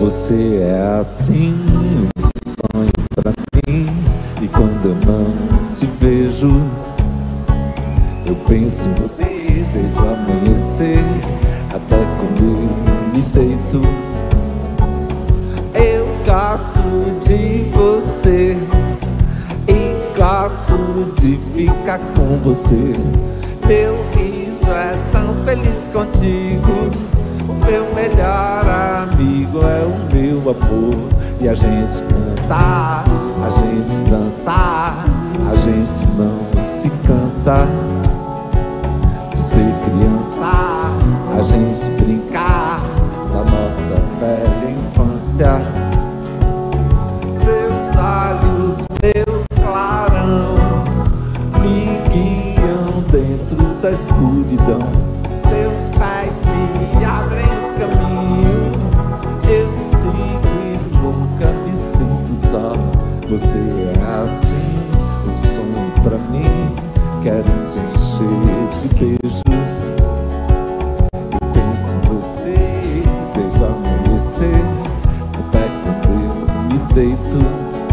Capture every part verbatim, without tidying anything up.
Você é assim, um sonho pra mim. E quando eu não te vejo, eu penso em você desde o amanhecer até quando eu me deito. Eu gosto de você e gosto de ficar com você. Meu riso é tão feliz contigo. O meu melhor amigo é o meu amor. E a gente cantar, a gente dançar, a gente não se cansa de ser criança. A gente brincar na nossa velha infância. Seus olhos, meu clarão, me guiam dentro da escuridão. Seus pés me abrem o caminho. Eu sigo e nunca me sinto só. Você é assim, um sonho pra mim. Quero te encher de beijos. Eu penso em você desde o amanhecer até quando eu me deito.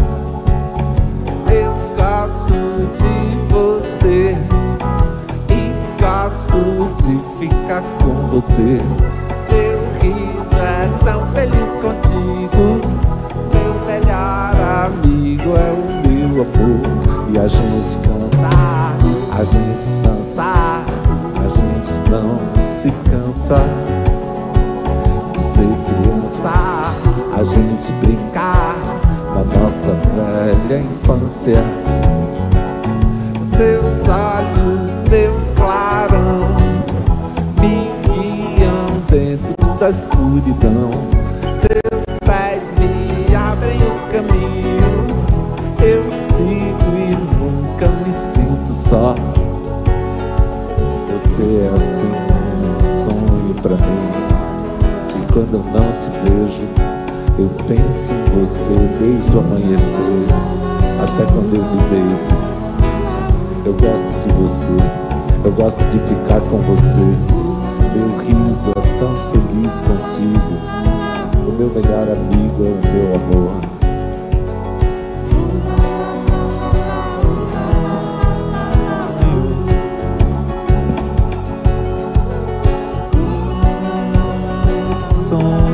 Eu gosto de você e gosto de ficar com você. Meu riso é tão feliz contigo. Meu melhor amigo é o meu amor. E a gente cantar, a gente dançar, a gente não se cansa de ser criança. A gente brincar na nossa velha infância. Seus olhos, meu clarão, me guiam dentro da escuridão. Seus pés me abrem o caminho. Eu sigo e nunca me sinto só. Você é assim, um sonho pra mim. E quando eu não te vejo, eu penso em você desde o amanhecer até quando eu me deito. Eu gosto de você, eu gosto de ficar com você. Meu riso é tão feliz contigo. O meu melhor amigo é o meu amor. Som